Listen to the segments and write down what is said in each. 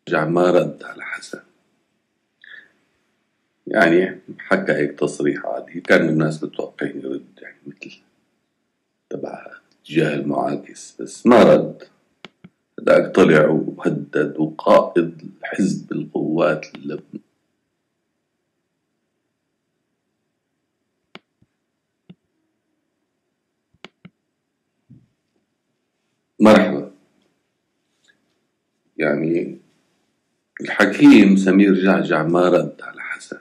ما رد على حسن. يعني حكى هيك تصريح عادي، كان الناس متوقعين يرد يعني مثل تبع اتجاه المعاكس، بس ما رد. هداك طلع وهدد وقائد حزب القوات اللبنانية. مرحبا. يعني الحكيم سمير جعجع ما رد على حسن.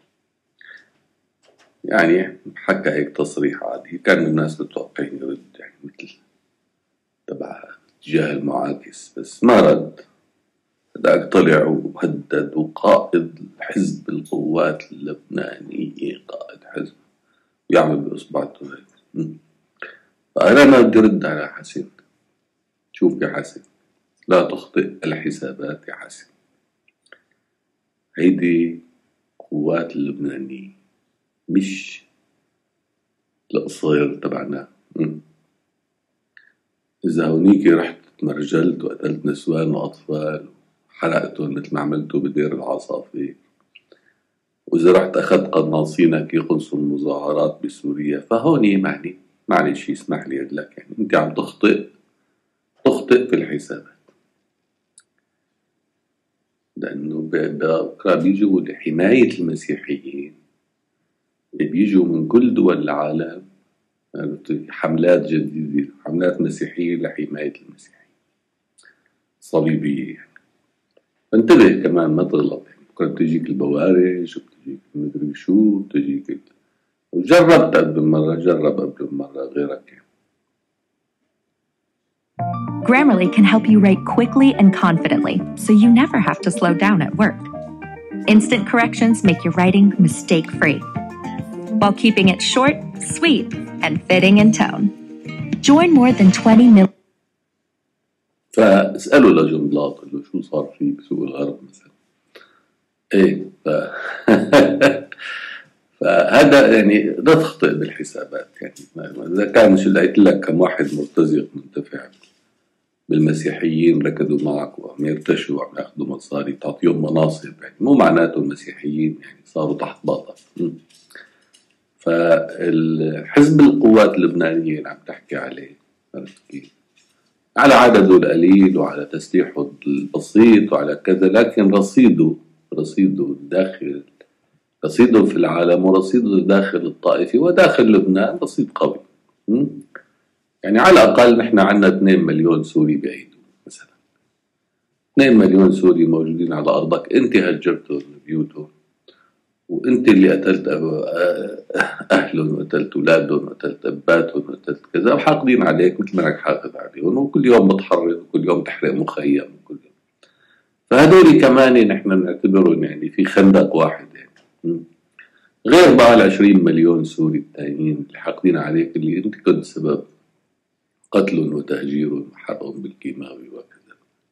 يعني حكى هيك تصريح عادي، كان الناس متوقعين يرد يعني مثل تبع اتجاه المعاكس، بس ما رد. هداك طلع وهدد وقائد حزب القوات اللبنانية، قائد حزب، يعمل بإصبعته هيك. فأنا ما بدي رد على حسن. شوف يا حسن، لا تخطئ الحسابات يا حسن. هيدي قوات اللبنانية، مش القصير تبعنا. إذا هونيكي رحت تمرجلت وقتلت نسوان وأطفال وحرقتهم مثل ما عملتوا بدير العصافي، وإذا رحت أخذت قناصينك يقنصوا المظاهرات بسوريا، فهوني معني معلش يسمح لي لك، يعني أنت عم تخطئ في الحسابات. لأنه بكرة بيجوا لحماية المسيحيين، بيجوا من كل دول العالم حملات جديدة، حملات مسيحية لحماية المسيحيين صليبية يعني. فانتبه كمان ما تغلط، يعني بكرة بتجيك البوارج وبتجيك المدري شو بتجيك. وجربت قبل مرة، جرب قبل مرة غيرك يعني. Grammarly can help you write quickly and confidently, so you never have to slow down at work. Instant corrections make your writing mistake-free, while keeping it short, sweet, and fitting in tone. Join more than 20 million. فاسألوا لجنبلاط، قل له شو صار فيك بسوق الغرب مثلا. ايه فهذا يعني لا تخطئ بالحسابات. يعني إذا كان مش اللي قلت لك كم واحد مرتزق منتفع بالمسيحيين ركضوا معك وعم يرتشوا وعم ياخذوا مصاري تعطيهم مناصب، يعني مو معناته المسيحيين يعني صاروا تحت باطل. فالحزب القوات اللبنانية اللي عم تحكي عليه، عرفت كيف؟ على عدده القليل وعلى تسليحه البسيط وعلى كذا، لكن رصيده الداخل، رصيده في العالم ورصيده داخل الطائفي وداخل لبنان رصيد قوي. يعني على الأقل نحن عندنا 2 مليون سوري بعيد مثلا. 2 مليون سوري موجودين على أرضك، أنت هجرتهم بيوتهم، وأنت اللي قتلت أهلهم وقتلت أولادهم وقتلت أباتهم وقتلت كذا، وحاقدين عليك مثل ما أنك حاقد عليهم، وكل يوم بتحرض وكل يوم تحرق مخيم وكل يوم. فهدول كمان نحن نعتبرهم يعني في خندق واحد يعني. غير بقى 20 مليون سوري التانيين اللي حاقدين عليك، اللي أنت كنت سبب قتلهم وتهجيرهم وحرقهم بالكيماوي وكذا.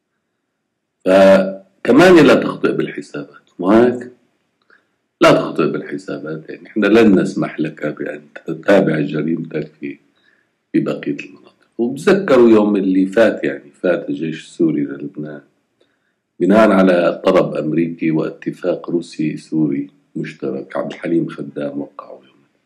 فكمان لا تخطئ بالحسابات، وهيك لا تخطئ بالحسابات. يعني احنا لن نسمح لك بأن تتابع جريمتك في بقية المناطق. وبتذكروا يوم اللي فات، يعني فات الجيش السوري للبنان بناء على طلب أمريكي واتفاق روسي سوري مشترك، عبد الحليم خدام وقعوا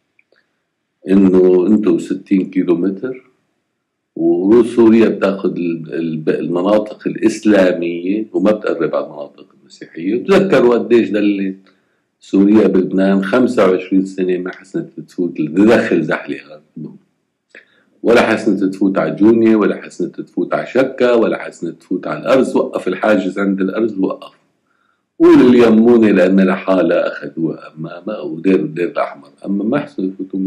إنه أنتوا 60 كيلومتر وسوريا بتاخذ المناطق الإسلامية وما بتقرب على المناطق المسيحية. تذكروا قديش دلت سوريا بلبنان 25 سنة ما حسنت تفوت تدخل زحلقة، ولا حسنت تفوت على جونية، ولا حسنت تفوت على شكا، ولا حسنت تفوت على الأرز. وقف الحاجز عند الأرز، وقف. قول اليمونة لأن لحالة أخذوها أمامها ودير الأحمر، أما ما حسنوا يفوتوا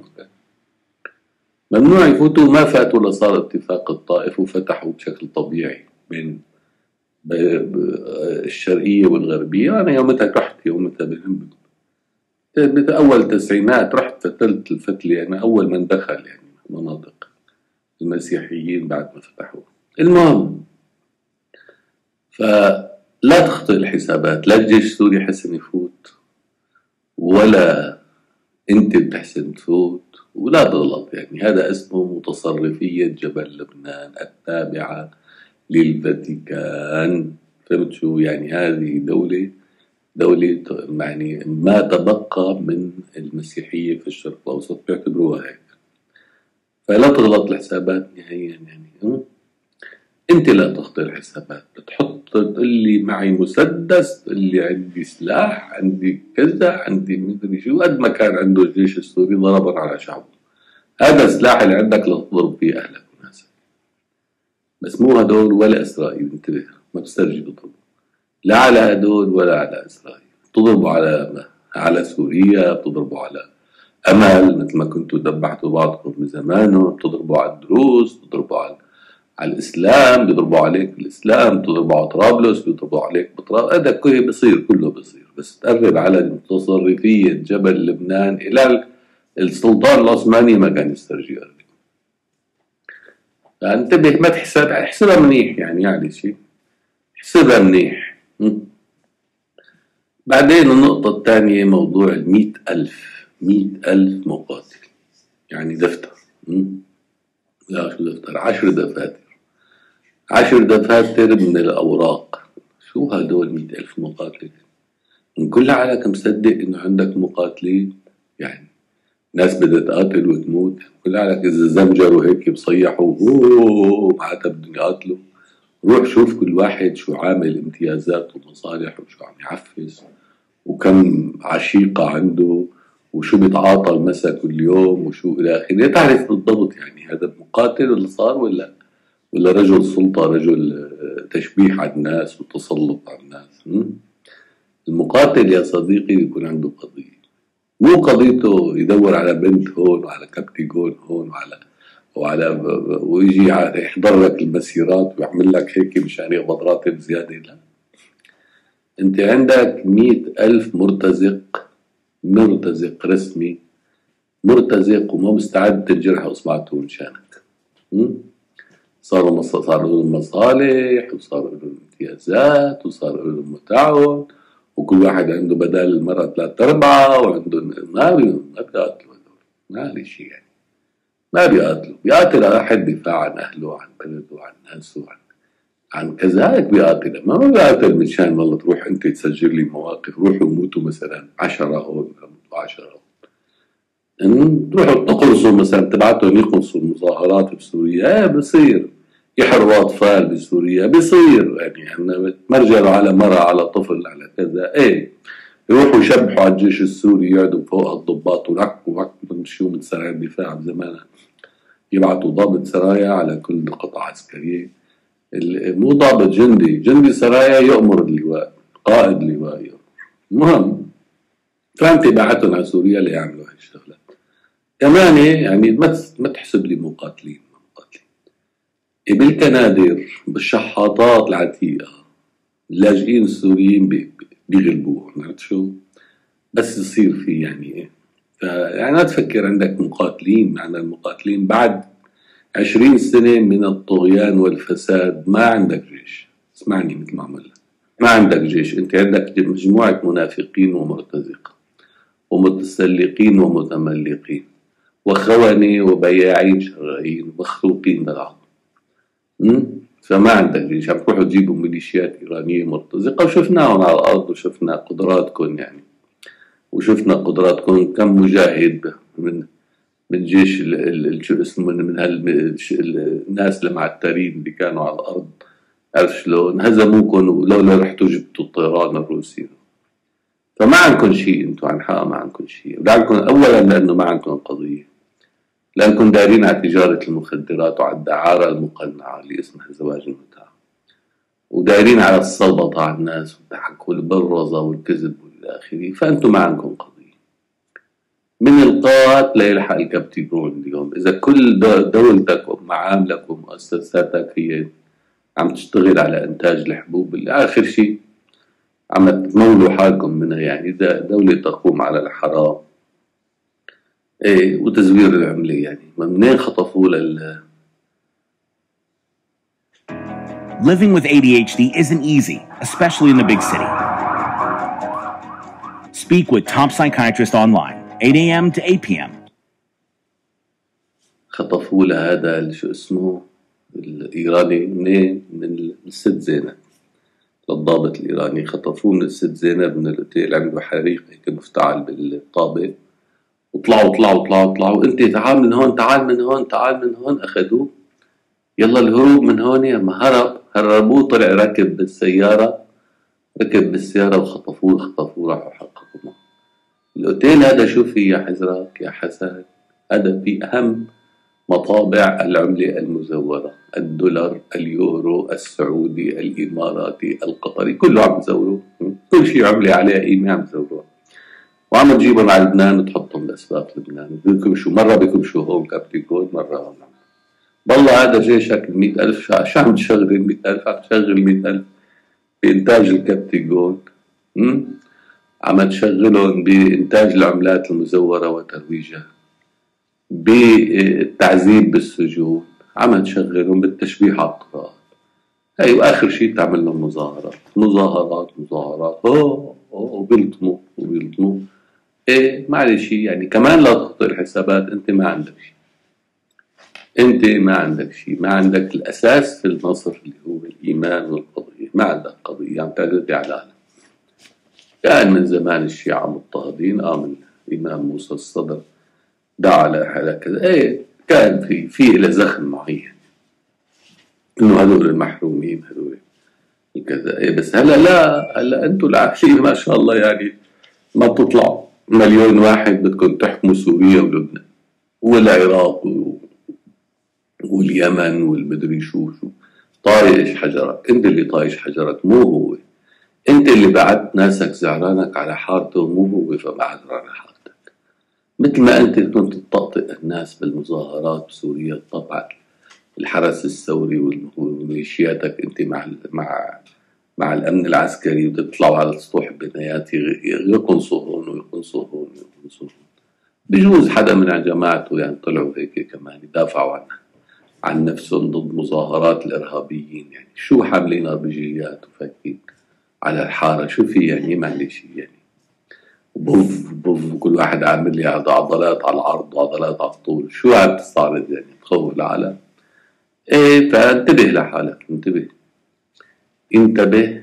ممنوع يفوتوا. ما فاتوا لصار اتفاق الطائف وفتحوا بشكل طبيعي بين الشرقية والغربية. أنا يومتها بأول التسعينات رحت فتلت الفتلة، أنا أول من دخل يعني مناطق المسيحيين بعد ما فتحوا. المهم، فلا تخطئ الحسابات، لا الجيش السوري حسن يفوت ولا أنت بتحسن تفوت، ولا تغلط. يعني هذا اسمه متصرفية جبل لبنان التابعة للفاتيكان. فهمت شو يعني؟ هذه دولة يعني ما تبقى من المسيحية في الشرق الأوسط بيعتبروها هيك. فلا تغلط الحسابات نهائيا يعني. أنت لا تخطئ الحسابات، بتحط تقول لي معي مسدس، تقول لي عندي سلاح، عندي كذا، عندي مدري شو. قد ما كان عنده الجيش السوري ضربا على شعبه، هذا السلاح اللي عندك لتضرب فيه أهلك وناسك. بس مو هدول ولا إسرائيل، انتبه، ما بسترجي تضربوا لا على هدول ولا على إسرائيل. بتضربوا على سوريا، بتضربوا على أمل مثل ما كنتوا دبحتوا بعضكم من زمان، بتضربوا على الدروز، بتضربوا على الإسلام، بيضربوا عليك بالإسلام، بتضربوا على طرابلس، بيضربوا عليك بطرابلس. هذا كله بصير، كله بصير. بس تقرب على متصرفية جبل لبنان إلى السلطان العثماني ما كان يسترجي يقرب. فانتبه، ما تحسب، احسبها منيح يعني شيء، احسبها منيح. بعدين النقطة الثانية موضوع 100,000 مقاتل، يعني دفتر. لا شو دفتر، 10 دفاتر من الأوراق. شو هدول 100,000 مقاتل؟ من كل عالم مصدق إنه عندك مقاتلين؟ يعني ناس بدها تقاتل وتموت. كل عالم إذا زمجروا هيك بصيحوا معناتها بدهم يقاتلوا. روح شوف كل واحد شو عامل امتيازات ومصالح، وشو عم يعفس، وكم عشيقة عنده، وشو بيتعاطى المسا كل يوم، وشو إلى آخره. تعرف بالضبط يعني هذا مقاتل اللي صار ولا رجل سلطة، رجل تشبيح على الناس وتسلط على الناس. المقاتل يا صديقي يكون عنده قضية، مو قضيته يدور على بنت هون وعلى كبتيجون هون ويجي يحضر لك المسيرات ويعمل لك هيك مشان يقبض راتب زيادة. لا، انت عندك 100,000 مرتزق رسمي، مرتزق وما مستعد تنجرح اصبعته مشانك. صاروا لهم مصالح، وصار لهم امتيازات، وصار لهم متعاون، وكل واحد عنده بدل المرة 3/4، وعنده ما بيقاتلوا هدول، ما لي شيء يعني. ما بيقاتل أحد دفاع عن أهله، عن بلده، عن ناسه، عن كذا. هيك بيقاتل، ما بيقاتل منشان والله تروح أنت تسجل لي مواقف. روحوا موتوا مثلا 10 هون، 10 هون، تروحوا تقرصوا مثلا، تبعتهم يقرصوا المظاهرات بسوريا. بصير يحروا أطفال بسوريا، بصير يعني مرجلوا على مرة، على طفل، على كذا. يروحوا يشبحوا على الجيش السوري، يقعدوا فوق الضباط ورك من شو، من سرايا الدفاع بزمانها يبعتوا ضابط سرايا على كل قطعة عسكرية. مو ضابط، جندي سرايا يؤمر اللواء، قائد اللواء يؤمر. المهم، فانت بعتهم على سوريا ليعملوا هاي الشغلات. كمان يعني ما تحسب لي مقاتلين. بالكنادر، بالشحاطات العتيقة، اللاجئين السوريين بيغلبوهم. عرفت شو؟ بس يصير في يعني يعني ما تفكر عندك مقاتلين. معنى المقاتلين بعد 20 سنة من الطغيان والفساد ما عندك جيش. اسمعني مثل ما عمل، ما عندك جيش، انت عندك مجموعة منافقين ومرتزقة ومتسلقين ومتملقين وخونة وبياعين شرعيين مخلوقين بالعقل. فما عندك جيش، عم تروحوا تجيبوا ميليشيات إيرانية مرتزقة، وشفناهم على الأرض، وشفنا قدراتكم يعني، وشفنا قدراتكم كم مجاهد من جيش شو اسمه، من الناس المعترين اللي كانوا على الأرض. عرف شلون هزموكم ولولا رحتوا جبتوا الطيران الروسي. فما عندكم شيء، انتم عن حق ما عندكم شيء. أولا لأنه ما عندكم قضية، لأنكم دايرين على تجارة المخدرات وعلى الدعارة المقنعة اللي اسمها زواج المتعة، ودايرين على السلطة على الناس والضحك والبرزة والكذب والى آخره. فأنتم ما عندكم قضية. من القات لا يلحق الكبتيجون اليوم. إذا كل دولتك ومعاملك ومؤسساتك هي عم تشتغل على إنتاج الحبوب اللي آخر شيء عم تمولوا حالكم منها، يعني دولة تقوم على الحرام وتزوير العملة، يعني منين خطفوا Living with ADHD isn't easy, especially in the big city. Speak with top psychiatrist online, 8 a.m. to 8 p.m. خطفوا هذا شو اسمه الإيراني منين؟ من الست زينب. للضابط الإيراني، خطفوه من الست زينب من الأوتيل، عملوا حريق هيك مفتعل بالطابة، وطلعوا انت تعال من هون، تعال من هون، تعال من هون، اخذوه. يلا الهروب من هون. لما هربوه، طلع ركب بالسيارة وخطفوه راحوا حققوا معه. الاوتيل هذا شو فيه يا حزرك يا حسن؟ هذا فيه اهم مطابع العملة المزورة، الدولار، اليورو، السعودي، الاماراتي، القطري، كله عم يزوروه، كل شيء عملة عليها قيمة عم يزوروها، وعم تجيبهم على لبنان وتحطهم بأسواق لبنان، بيكمشوا مرة بيكمشوا هون كابتيكون، مرة هون. والله هذا جيشك 100,000 شو عم تشغل 100,000؟ عم تشغل 100,000 بإنتاج الكابتيكون، عم تشغلهم بإنتاج العملات المزورة وترويجها، بالتعذيب بالسجون، عم تشغلهم بالتشبيح على القضاء. هي وآخر شيء تعمل لهم مظاهرات وبيلطموا. ايه معلش، يعني كمان لا تخطئ الحسابات، انت ما عندك شيء، ما عندك الاساس في النصر اللي هو الايمان والقضيه، ما عندك قضيه، عم تعتدي على العالم. كان من زمان الشيعة مضطهدين، من الامام موسى الصدر دعا على كذا، ايه كان في له زخم معين انه هذول المحرومين، هذول كذا، ايه بس هلا لا، هلا انتم العايشين ما شاء الله، يعني ما بتطلعوا 1,000,000 واحد بدكم تحكموا سوريا ولبنان والعراق واليمن والمدري شو طايش حجرك. انت اللي طايش حجرك، مو هو. انت اللي بعت ناسك زعرانك على حارته، مو هو فبعت على حارتك. مثل ما انت كنت تطقطق الناس بالمظاهرات بسوريا، طبعا الحرس الثوري وميليشياتك انت مع الامن العسكري، وتطلعوا على سطوح البنايات يقنصوا هون. بجوز حدا من جماعته يعني طلعوا هيك كمان يدافعوا عن نفسهم ضد مظاهرات الارهابيين، يعني شو حاملين اربجيات وفاكين على الحاره، شو في يعني؟ معلش يعني بوف كل واحد عامل لي عضلات على العرض وعضلات على الطول، شو عم تستعرض يعني؟ تخوف العالم. ايه فانتبه لحالك، انتبه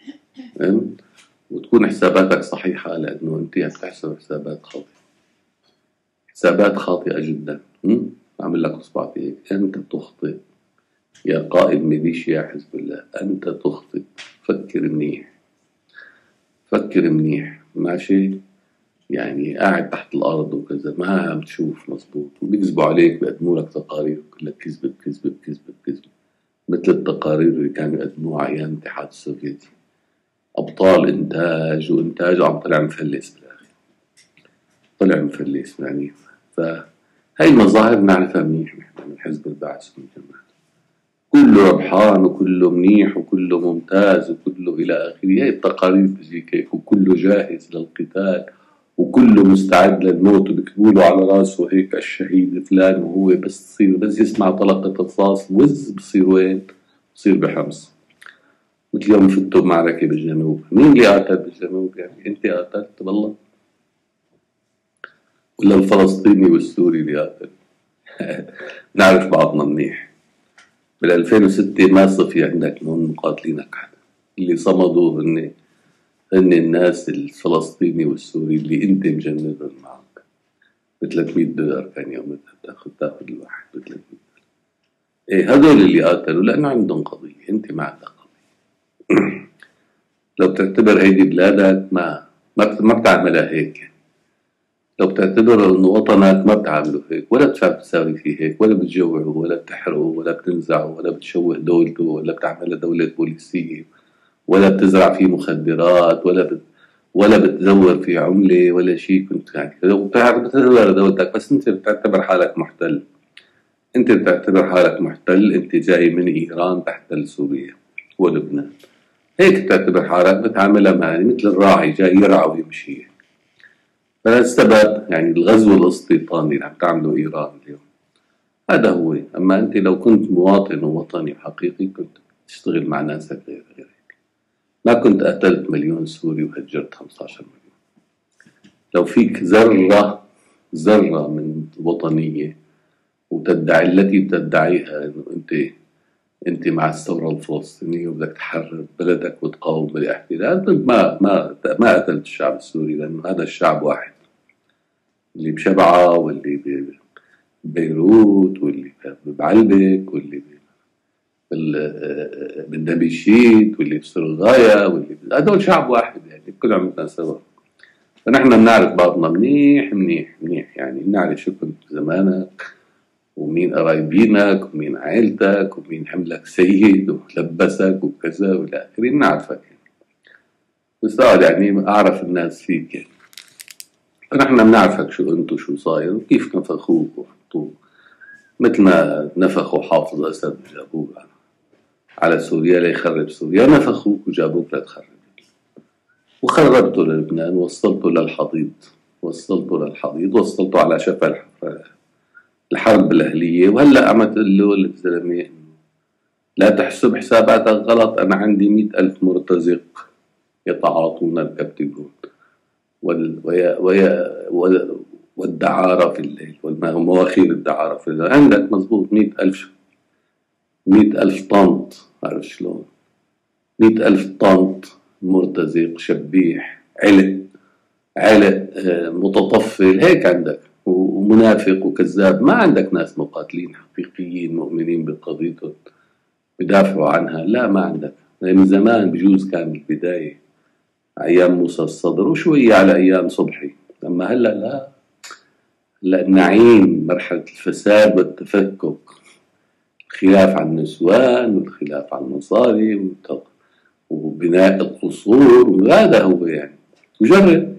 وتكون حساباتك صحيحة، لأنه أنت عم تحسب حسابات خاطئة جدا. أعمل لك إصبعتي هيك، أنت تخطئ يا قائد ميليشيا حزب الله، أنت تخطئ. فكر منيح ماشي، يعني قاعد تحت الأرض وكذا، ما عم تشوف مزبوط، وبيكذبوا عليك، بيقدموا لك تقارير كلها كذب، مثل التقارير اللي كانوا يقدموها أيام الاتحاد السوفيتي، أبطال إنتاج وعم طلع مفلس بالآخر، يعني. فهي المظاهر نعرفها منيح نحن من حزب البعث ومن جماعته، كله ربحان وكله منيح وكله ممتاز وكله إلى آخره. هي التقارير بتجيك هيك، وكله جاهز للقتال وكله مستعد للموت، وبكتبوا على راسه هيك الشهيد فلان، وهو بس يسمع طلقة رصاص بصير وين؟ بصير بحمص. مثل يوم فتوا بمعركة بالجنوب، مين اللي قاتل بالجنوب؟ يعني أنت قاتلت بالله؟ ولا الفلسطيني والسوري اللي قاتل؟ نعرف بعضنا منيح. بال2006 ما صفي عندك من مقاتلينك حدا، اللي صمدوا هن الناس الفلسطيني والسوري اللي أنت مجندهم معك. ب$300 كان يومتها تاخذ الواحد ب$300. إيه هذول اللي قاتلوا لأنه عندهم قضية، أنت ما عندك قضية. لو بتعتبر هيدي بلادك ما بتعملها هيك، يعني. لو بتعتبر انه وطنك ما بتعامله هيك، ولا بتساوي فيه هيك، ولا بتجوعه ولا بتحرقه ولا بتنزعه ولا بتشوه دولته ولا بتعملها دولة بوليسية، ولا بتزرع فيه مخدرات ولا بتزور فيه عملة ولا شيء. كنت يعني لو بتعتبر دولتك، بس انت بتعتبر حالك محتل. انت جاي من ايران تحتل سوريا ولبنان، هيك بتعتبر حالك، بتعاملها معي مثل الراعي جاي يرعى ويمشي. فهذا السبب يعني الغزو الاستيطاني اللي عم تعمله إيران اليوم، هذا هو. أما أنت لو كنت مواطن ووطني حقيقي، كنت تشتغل مع ناسك غير هيك، ما كنت قتلت 1,000,000 سوري وهجرت 15 مليون. لو فيك ذرة من وطنية التي تدعيها أنه أنت أنت مع الثورة الفلسطينية وبدك تحرر بلدك وتقاوم بالاحتلال، ما قتلت الشعب السوري، لأنه هذا الشعب واحد، اللي بشبعة واللي ببيروت واللي بعلبك واللي بالنبيشيت واللي بسرغايا واللي هدول شعب واحد، يعني كل عملنا سوا. فنحن بنعرف بعضنا منيح منيح منيح، يعني بنعرف شو كنت زمانك ومين قرايبينك ومين عائلتك ومين حملك سيد ولبسك وكذا والى اخره، بنعرفك يعني. وصار يعني اعرف الناس فيك يعني. فنحن بنعرفك شو انت وشو صاير وكيف نفخوك وحطوك، مثل ما نفخوا حافظ اسد وجابوه على سوريا ليخرب سوريا، نفخوك وجابوك لتخرب، وخربته للبنان، وصلته للحضيض، وصلته على شفا الحرب الأهلية. وهلأ عم تقول له الزلمة لا تحسب حساباتك غلط، أنا عندي 100,000 مرتزق يتعاطون الكبتجون والدعارة في الليل والمواخير الدعارة في الليل. عندك مزبوط 100,000 طنط، عارف شلون؟ 100,000 طنط مرتزق شبيح علق متطفل، هيك عندك، ومنافق وكذاب. ما عندك ناس مقاتلين حقيقيين مؤمنين بقضيتهم بدافعوا عنها، لا ما عندك. من زمان بجوز كان بالبداية أيام موسى الصدر وشوية على أيام صبحي، أما هلأ لا. هلأ النعيم مرحلة الفساد والتفكك، الخلاف عن النسوان والخلاف عن المصاري وبناء القصور، وهذا هو يعني. وجرب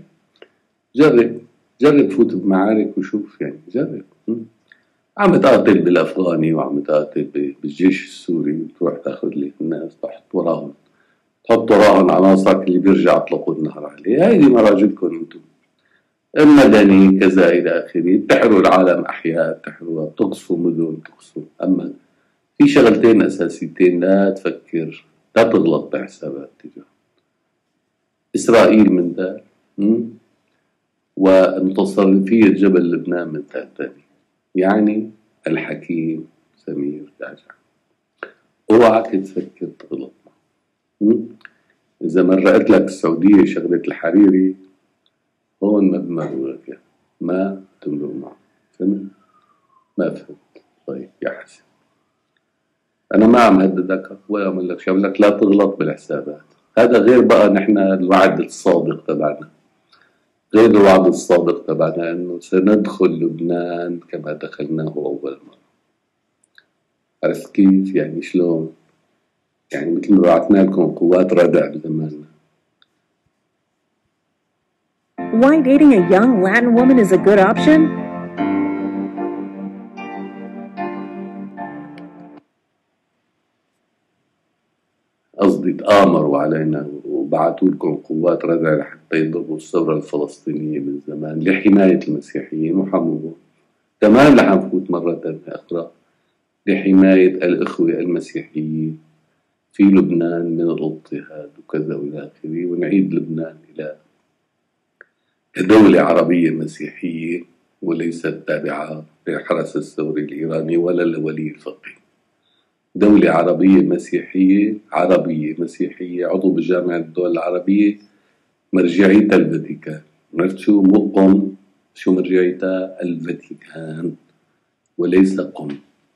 فوت بمعارك وشوف يعني، جرب. عم تقاتل بالأفغاني وعم تقاتل بالجيش السوري، وتروح تاخذ لي الناس تحط وراهم عناصرك اللي بيرجع يطلقوا النهر عليه. هيدي مراجلكم انتم، المدني كذا إلى آخره. بتحروا العالم أحياء، بتحروا، بتقصفوا مدن، بتقصفوا. أما في شغلتين أساسيتين لا تفكر، لا تغلط بحسابات تجاه إسرائيل من ده، ومتصرفية جبل لبنان من ثاني، يعني الحكيم سمير جعجع. اوعك تفكر تغلط. إذا مرقت لك السعودية شغلة الحريري، هون ما بمروا لك يعني، ما تمرق معه. فهمت؟ ما فهمت؟ طيب يا حسن، أنا ما عم هددك ولا عم لك شو، لك لا تغلط بالحسابات. هذا غير بقى نحن الوعد الصادق تبعنا، غير الوعد الصادق تبعنا إنه سندخل لبنان كما دخلناه أول مرة. عرفت كيف؟ يعني شلون؟ يعني مثل ما بعثنا لكم قوات ردع بزماننا. Why dating a young Latin woman is a good option? قصدي تآمروا علينا وبعثوا لكم قوات ردع لحتى يضربوا الثورة الفلسطينية من زمان لحماية المسيحيين وحموهم. كمان رح نفوت مرة أخرى لحماية الإخوة المسيحيين في لبنان من الاضطهاد وكذا وإلى آخره، ونعيد لبنان إلى دولة عربية مسيحية وليست تابعة للحرس الثوري الإيراني ولا لولي الفقيه. دولة عربية مسيحية، عضو بجامعة الدول العربية، مرجعيتها الفاتيكان. عرفت شو؟ مو قم، شو مرجعيتها؟ الفاتيكان وليس قم.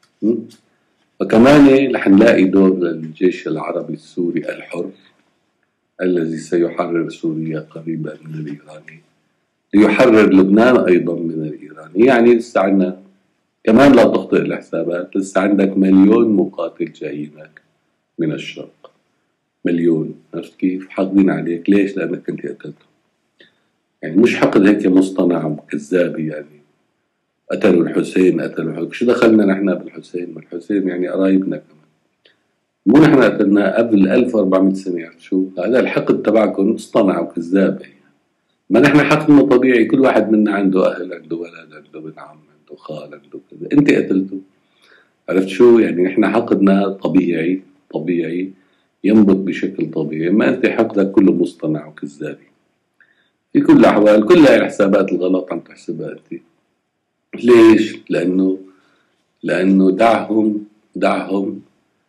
وكمان رح نلاقي دور للجيش العربي السوري الحر الذي سيحرر سوريا قريبا من الإيراني، ليحرر لبنان أيضا من الإيراني. يعني لسه عندنا كمان، لا تخطئ الحسابات، لسه عندك 1,000,000 مقاتل جايينك من الشرق، 1,000,000. عرفت كيف؟ حاقدين عليك. ليش؟ لأنك كنت قتلته. يعني مش حقد هيك مصطنع وكذابي، يعني قتلوا الحسين. شو دخلنا نحن بالحسين؟ ما الحسين يعني قرايبنا كمان، مو نحن قتلناه قبل 1400 سنة. عرفت شو؟ هذا الحقد تبعكم مصطنع وكذاب. يعني ما نحن حقدنا طبيعي، كل واحد منا عنده أهل، عنده ولد، عنده ابن عم، عنده خال، عنده كذا. أنت قتلته. عرفت شو؟ يعني نحن حقدنا طبيعي ينبت بشكل طبيعي، ما أنت حقدك كله مصطنع وكذابي. في كل الأحوال كل هاي الحسابات الغلط عم تحسبها أنت. ليش؟ لأنه دعهم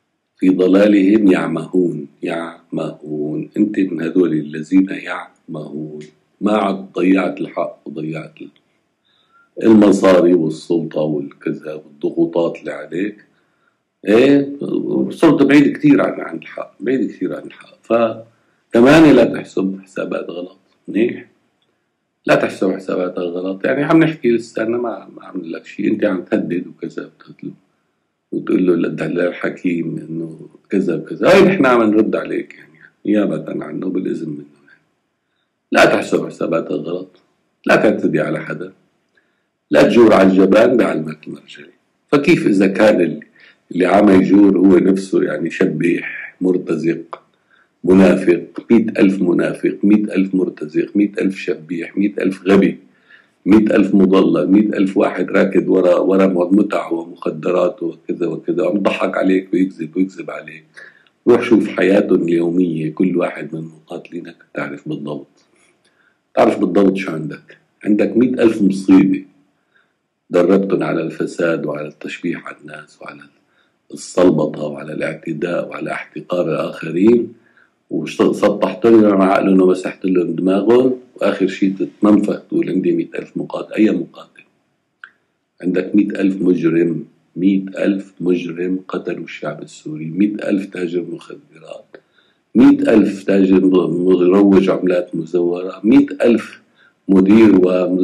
في ضلالهم يعمهون. أنت من هذول الذين يعمهون، ما عاد ضيعت الحق وضيعت المصاري والسلطة والكذا والضغوطات اللي عليك. ايه صرت بعيد كثير عن الحق، بعيد كثير عن الحق. فكمان لا تحسب حسابات غلط. منيح، لا تحسب حساباتك غلط. يعني عم نحكي لسه، أنا ما عمل لك شيء، أنت عم تهدد وكذا بتقتله وتقول له للدلال الحكيم إنه كذا وكذا. هاي نحن عم نرد عليك يعني نيابة عنه بالإذن منه. لا تحسب حساباتك غلط، لا تعتدي على حدا، لا تجور على الجبان بعلمك المرجلي. فكيف إذا كان اللي عم يجور هو نفسه يعني شبيح مرتزق منافق، 100,000 منافق، 100,000 مرتزق، 100,000 شبيح، 100,000 غبي، 100,000 مضلل، 100,000 واحد راكد ورا متع ومخدرات وكذا وكذا، عم يضحك عليك ويكذب عليك. روح شوف حياتهم اليومية، كل واحد من مقاتلينك تعرف بالضبط شو عندك 100,000 مصيبة دربتهم على الفساد وعلى التشبيح على الناس وعلى السلبطة وعلى الاعتداء وعلى احتقار الآخرين، وسطحت لهم عقلهم ومسحت لهم دماغهم، وآخر شيء تتمنفخ تقول عندي 100,000 مقاتل. أي مقاتل؟ عندك 100,000 مجرم، 100,000 مجرم قتلوا الشعب السوري، 100,000 تاجر مخدرات، 100,000 تاجر مروج عملات مزورة، 100,000 مدير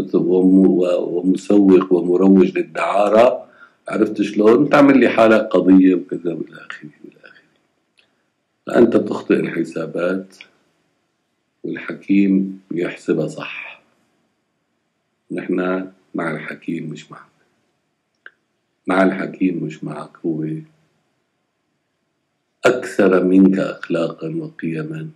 ومسوق ومروج للدعارة. عرفت شلون؟ تعمل لي حالك قضية وكذا بالآخر. فأنت تخطئ الحسابات والحكيم يحسبها صح. نحن مع الحكيم مش معك، مع الحكيم مش معك. هو أكثر منك أخلاقا وقيما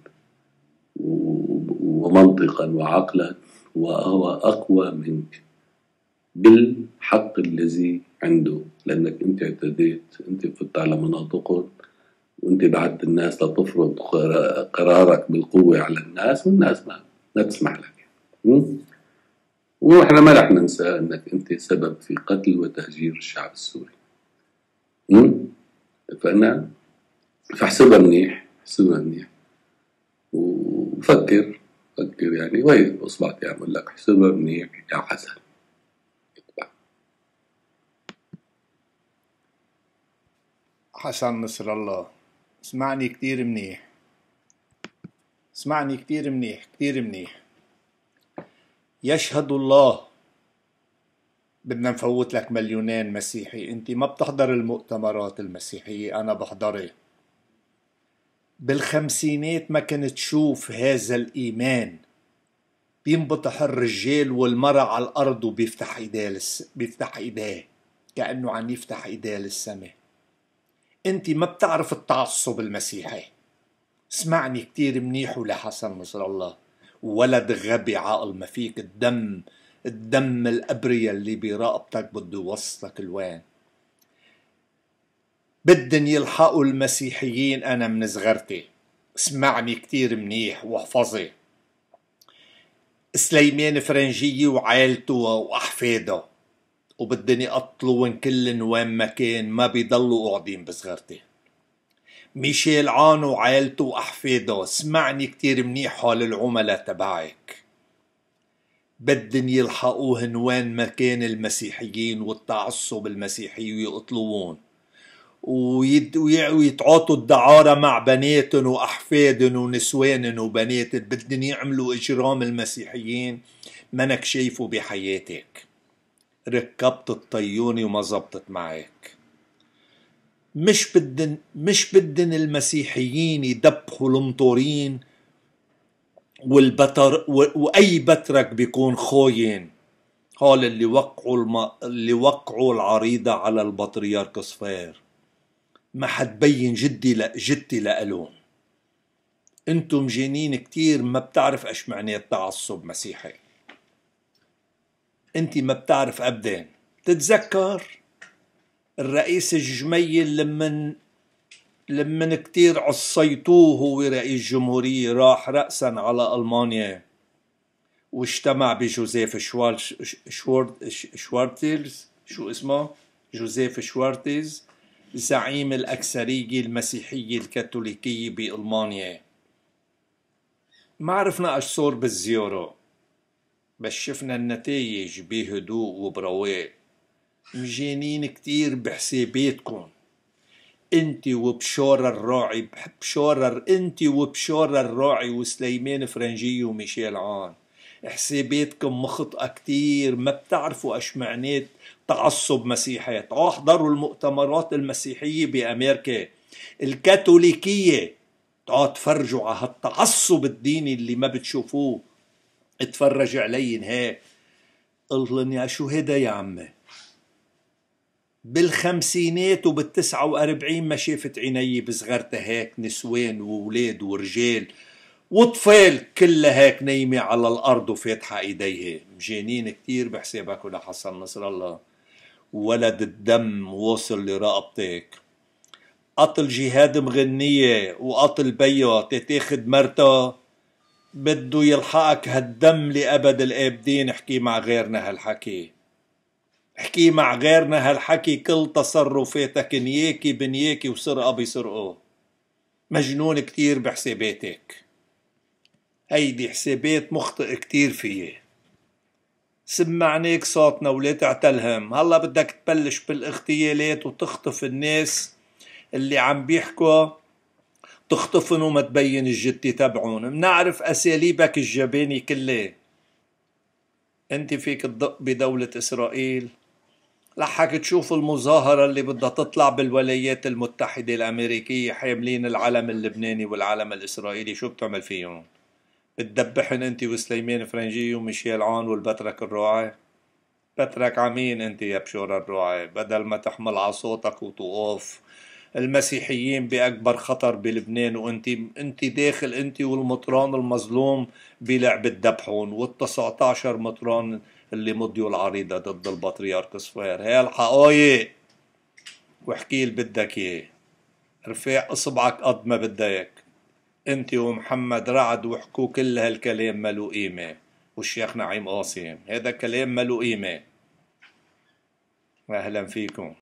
ومنطقا وعقلا، وهو أقوى منك بالحق الذي عنده، لأنك أنت اعتديت، أنت فت على مناطقهم، وأنت بعدت الناس لتفرض قرارك بالقوة على الناس، والناس ما تسمح لك. ونحن ما رح ننسى أنك أنت سبب في قتل وتهجير الشعب السوري. فاحسبها منيح، احسبها منيح، وفكر يعني وين أصبحت يعمل لك. احسبها منيح يا حسن. حسن نصر الله، اسمعني كتير منيح، اسمعني كتير منيح كتير منيح. يشهد الله، بدنا نفوت لك مليونين مسيحي. انت ما بتحضر المؤتمرات المسيحية، انا بحضرها. بالخمسينات ما كنت تشوف هذا الإيمان بينبطح الرجال والمرأة على الأرض وبيفتح ايديه كأنه عم يفتح ايديه للسماء. انت ما بتعرف التعصب المسيحي. اسمعني كتير منيح ولحسن نصر الله، ولد غبي عاقل ما فيك. الدم الأبرياء اللي برقبتك بده يوصلك الوين. بدن يلحقوا المسيحيين. أنا من صغرتي، اسمعني كتير منيح واحفظي. سليمان فرنجية وعائلته وأحفاده، وبدن يقتلون كلن وين ما كان، ما بيضلوا قاعدين بصغرتي. ميشيل عانو وعائلته وأحفاده، اسمعني كتير منيح حال العملاء تبعك. بدن يلحقوهن وين ما كان المسيحيين والتعصب المسيحي ويقتلوون ويتعاطوا الدعارة مع بناتن وأحفادن ونسوانن وبناتن. بدن يعملوا إجرام المسيحيين منك شايفه بحياتك. ركبت الطيوني وما زبطت معك. مش بدن المسيحيين يدبحوا المطورين والبتر، وأي بترك بيكون خوين. هول اللي وقعوا العريضة على البطريرك صفير، ما حد بين جدي لألون. انتم جنين كتير، ما بتعرف ايش معنى التعصب مسيحي. انت ما بتعرف ابدا. تتذكر الرئيس الجميل لمن كتير عصيتوه هو رئيس جمهورية، راح رأسا على ألمانيا واجتمع بجوزيف شوارتيز، شو اسمه؟ جوزيف شوارتيز. زعيم الأكثرية المسيحية الكاثوليكية بألمانيا. ما عرفنا ايش صار بالزيارة، بس شفنا النتائج بهدوء وبرواق. مجانين كتير بحساباتكم انت وبشارة الراعي، انت وبشارة الراعي وسليمان فرنجي وميشيل عون. حساباتكم مخطئة كتير، ما بتعرفوا ايش معنات تعصب مسيحي. تعالوا احضروا المؤتمرات المسيحية بأمريكا الكاثوليكية، تعالوا تفرجوا على هالتعصب الديني اللي ما بتشوفوه. اتفرج علي نهاية قلن يا شو هدا يا عمي. بالخمسينات وبال49 ما شافت عيني بصغرتها هيك نسوان وولاد ورجال وطفال كلها هيك نايمة على الأرض وفاتحة إيديها. مجانين كتير بحسابك ولا حسن نصر الله. ولد الدم وصل لرقبتك. قتل جهاد مغنية وقتل بيا تتاخد مرتا، بده يلحقك هالدم لأبد الآبدين. احكي مع غيرنا هالحكي، احكي مع غيرنا هالحكي. كل تصرفاتك نياكي بنياكي وسرقة بسرقه. مجنون كتير بحساباتك، هيدي حسابات مخطئ كتير فيه. سمعناك صوتنا ولا تعتلهم. هلا بدك تبلش بالاغتيالات وتخطف الناس اللي عم بيحكوا، تخطفن وما تبين الجتة تبعون. منعرف أساليبك الجباني كله. انت فيك تدق بدولة إسرائيل لحك تشوف المظاهرة اللي بدها تطلع بالولايات المتحدة الأمريكية حاملين العلم اللبناني والعلم الإسرائيلي. شو بتعمل فيهم؟ بتدبحن انت وسليمان فرنجي وميشيل عون والبترك الراعي. بترك عمين انت يا بشور الراعي، بدل ما تحمل عصوتك وتوقف. المسيحيين بأكبر خطر بلبنان، وانت داخل انت والمطران المظلوم بلعب الدبحون وال19 مطران اللي مضيوا العريضة ضد البطريرك صفير. هي الحقايق واحكي اللي بدك اياه. رفع اصبعك قد ما بدك. انت ومحمد رعد وحكوا كل هالكلام مالو قيمة، والشيخ نعيم قاسم هذا كلام مالو قيمة. اهلا فيكم.